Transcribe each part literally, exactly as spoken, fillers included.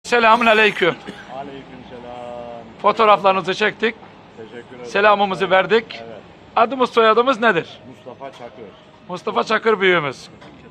Selamun aleyküm. Aleyküm selam. Fotoğraflarınızı çektik. Teşekkür ederim. Selamımızı verdik. Evet. Adımız soyadımız nedir? Mustafa Çakır. Mustafa Çakır büyüğümüz.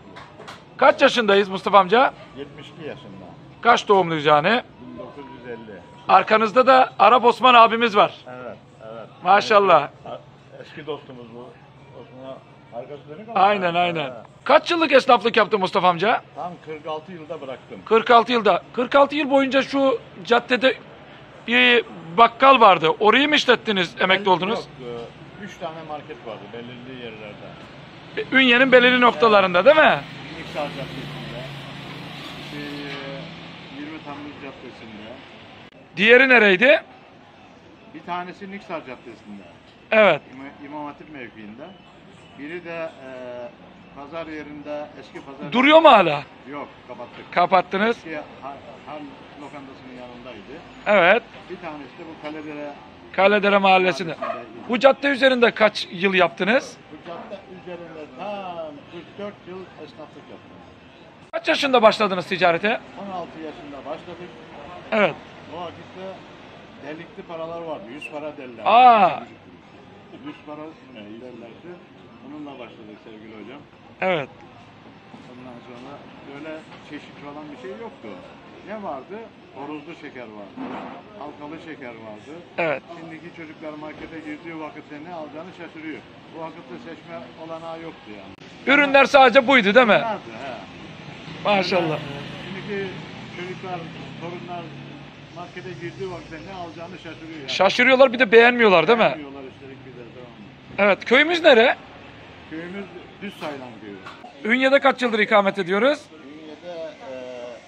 Kaç yaşındayız Mustafa amca? yetmiş iki yaşında. Kaç doğumluyuz yani? bin dokuz yüz elli. Arkanızda da Arap Osman abimiz var. Evet, evet. Maşallah. Eski dostumuz bu. Osman'a arkası dönük ama. Aynen aynen. Evet. Kaç yıllık esnaflık yaptı Mustafa amca? Tam kırk altı yılda bıraktım. kırk altı yılda. kırk altı yıl boyunca şu caddede bir bakkal vardı. Orayı mı işlettiniz, emekli oldunuz? Yok, e, üç tane market vardı belirli yerlerde. E, Ünye'nin belirli noktalarında değil mi? Niksar Caddesi'nde, şey, yirmi Temmuz Caddesi'nde. Diğeri nereydi? Bir tanesi Niksar Caddesi'nde. Evet. İma- İmam Hatip mevkiinde. Biri de e, pazar yerinde, eski pazar. Duruyor mu hala? Yok, kapattık. Kapattınız. Eski Han, Han lokantasının yanındaydı. Evet. Bir tanesi de bu Kaledere Kaledere Mahallesi'nde. Mahallesi'ndeydi. Bu cadde üzerinde kaç yıl yaptınız? Bu cadde üzerinde tam kırk dört yıl esnaflık yaptım. Kaç yaşında başladınız ticarete? on altı yaşında başladık. Evet. O vakitte delikli paralar vardı. yüz para derler. Aa. yüz para ne, derlerdi. Bununla başladık sevgili hocam. Evet. Ondan sonra böyle çeşit falan bir şey yoktu. Ne vardı? Horozlu şeker vardı. Halkalı şeker vardı. Evet. Şimdiki çocuklar markete girdiği vakitte ne alacağını şaşırıyor. Bu vakitte seçme olanağı yoktu yani. Ürünler sadece buydu değil mi? Vardı he. Maşallah. Şimdiki çocuklar, torunlar markete girdiği vakitte ne alacağını şaşırıyor yani. Şaşırıyorlar, bir de beğenmiyorlar değil mi? Beğenmiyorlar üstelik bir de, tamam mı? Evet. Köyümüz nere? Köyümüz Düz Saylan köyü. Ünye'de kaç yıldır ikamet ediyoruz? Ünye'de e,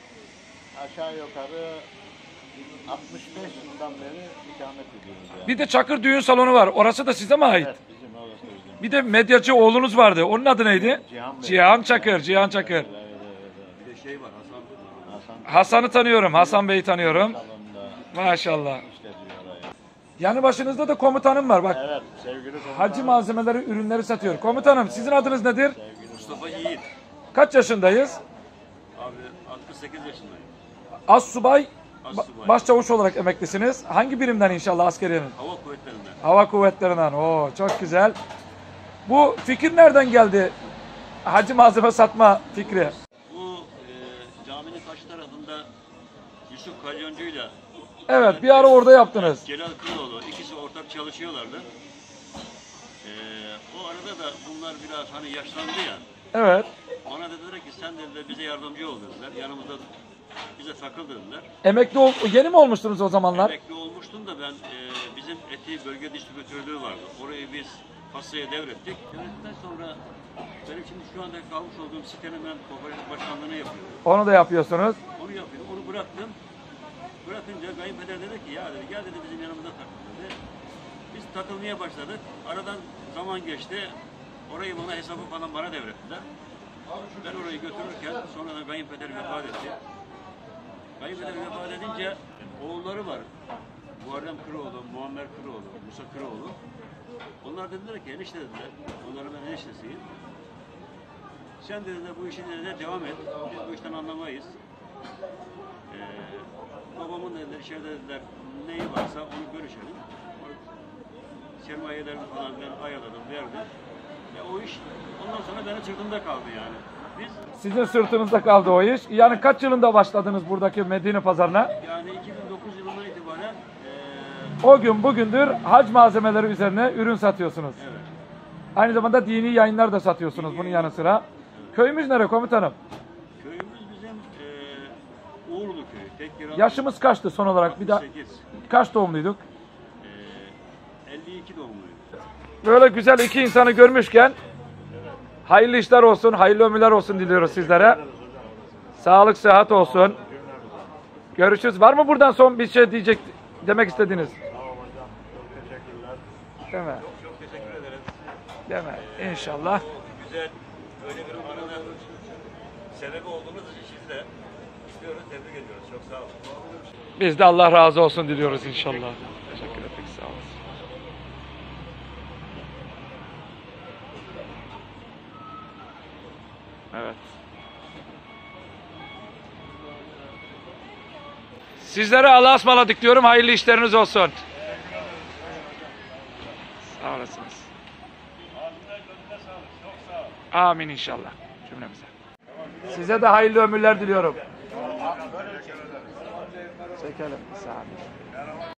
aşağı yukarı altmış beş yıldan beri ikamet ediyoruz yani. Bir de Çakır Düğün Salonu var. Orası da size mi ait? Evet, bizim orası da bizim. Bir de medyacı oğlunuz vardı. Onun adı neydi? Cihan Bey. Cihan Çakır. Cihan Çakır. Evet, evet, evet. Bir de şey var Hasan. Hasan Hasan'ı tanıyorum. Hasan Bey'i tanıyorum. salonunda Maşallah. işletiyor orayı. Yanı başınızda da komutanım var. Bak. Evet, sevgili komutanım. Hacı malzemeleri, ürünleri satıyor. Komutanım, sizin adınız nedir? Mustafa Yiğit. Kaç yaşındayız? Abi altmış sekiz yaşındayım. Assubay, Assubay. ba- başçavuş olarak emeklisiniz. Hangi birimden inşallah askeriyenin? Hava kuvvetlerinden. Hava kuvvetlerinden. Oo, çok güzel. Bu fikir nereden geldi? Hacı malzeme satma fikri. Bu e, caminin karşı tarafında Yusuf Kalyoncu'yla Evet, bir ara orada yaptınız. Celal Kıroğlu ikisi ortak çalışıyorlardı. E, o arada da bunlar biraz hani yaşlandı ya. Evet. Bana dediler ki sen dediler bize yardımcı ol dediler. Yanımızda bize takıl dediler. Emekli ol yeni mi olmuştunuz o zamanlar? Emekli olmuştum da ben e, bizim eti bölge distribütörlüğü vardı. Orayı biz Fasya'ya devrettik. Devrettikten sonra benim şimdi şu anda kalmış olduğum sitenin ben kooperatif başkanlığını yapıyorum. Onu da yapıyorsunuz. Onu yapıyorum. Onu bıraktım. Bırakınca kayınpeder dedi ki ya dedi gel dedi bizim yanımıza takıl dedi. Biz takılmaya başladık. Aradan zaman geçti. Orayı bana hesabı falan bana devrettiler. Ben orayı götürürken sonradan kayınpeder vefat etti. Kayınpeder vefat edince oğulları var. Muharrem Kıroğlu, Muammer Kıroğlu, Musa Kıroğlu. Onlar dediler ki enişte dediler. Onların ben eniştesiyim. Sen dediler bu işin dediler devam et. Biz bu işten anlamayız. Ee, babamın dediler içeride dediler neyi varsa onu görüşelim. Sermayelerini falan ben ayarladım, verdim. Ve o iş ondan sonra benim sırtımda kaldı yani. Biz Sizin sırtınızda kaldı o iş. Yani kaç yılında başladınız buradaki Medine pazarına? yani iki bin dokuz yılından itibaren ee, O gün bugündür hac malzemeleri üzerine ürün satıyorsunuz. evet. Aynı zamanda dini yayınlar da satıyorsunuz bunun yanı sıra. Köyümüz nere komutanım? Köyümüz bizim ee, Uğurlu köyü. Tek bir Yaşımız kaçtı son olarak? Bir daha altmış sekiz. kaç doğumluyduk? Ee, elli iki doğumluyum. Böyle güzel iki insanı görmüşken hayırlı işler olsun, hayırlı ömürler olsun diliyoruz sizlere. Sağlık, sıhhat olsun. Görüşürüz. Var mı buradan son bir şey diyecek, demek istediğiniz? Tamam hocam, çok teşekkürler. Değil mi? Çok çok teşekkür ederiz. Değil mi? İnşallah. Güzel böyle bir arada sebebi olduğunuz için sizi de istiyoruz, tebrik ediyoruz. Çok sağ olun. Biz de Allah razı olsun diliyoruz inşallah. Teşekkür ettik. Sağ olun. Evet. Sizlere Allah'a ısmarladık diyorum. Hayırlı işleriniz olsun. Sağ olasınız. Amin inşallah cümlemize. Size de hayırlı ömürler diliyorum. Çekelim. Sağ olun.